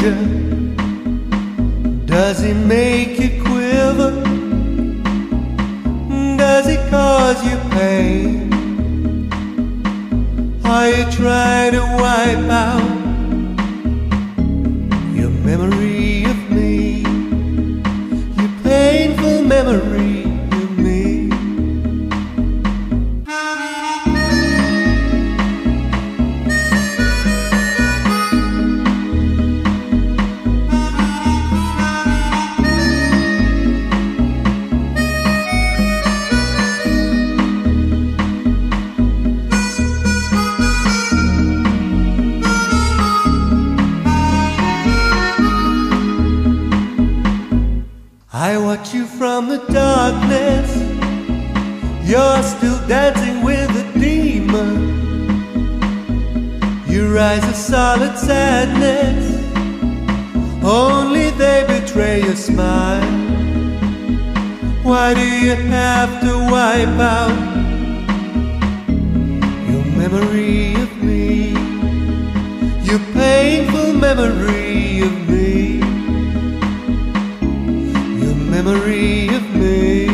stranger? Does he make you quiver? Does he cause you pain? Are you trying to wipe out your memory of me? Your painful memory of me? I watch you from the darkness. You're still dancing with a demon. Your eyes are solid sadness. Only they betray your smile. Why do you have to wipe out your memory of me? Your painful memory of me? Memory of me.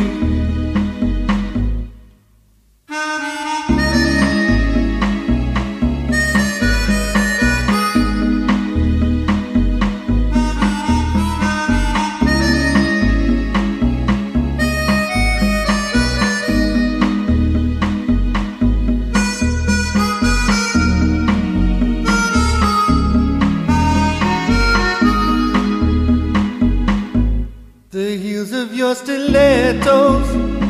The heels of your stilettos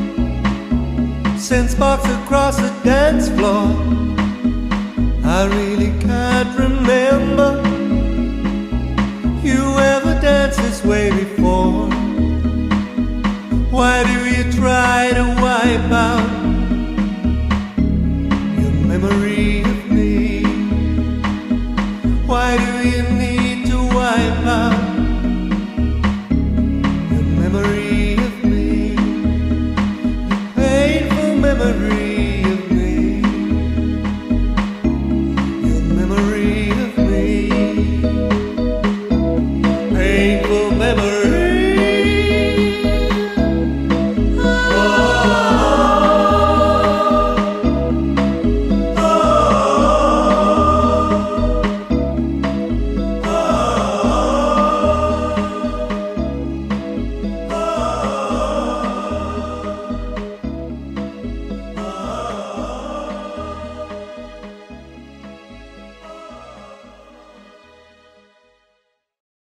send sparks across the dance floor. I really can't remember you ever danced this way before. Why do you try to wipe out your memory of me? Why do you need to wipe out